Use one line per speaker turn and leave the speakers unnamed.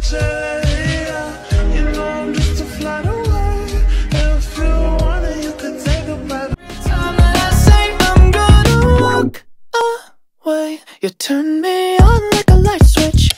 You know I'm just a flight away. If you want it, you could take a breath. Every time that I say I'm gonna walk away, you turn me on like a light switch.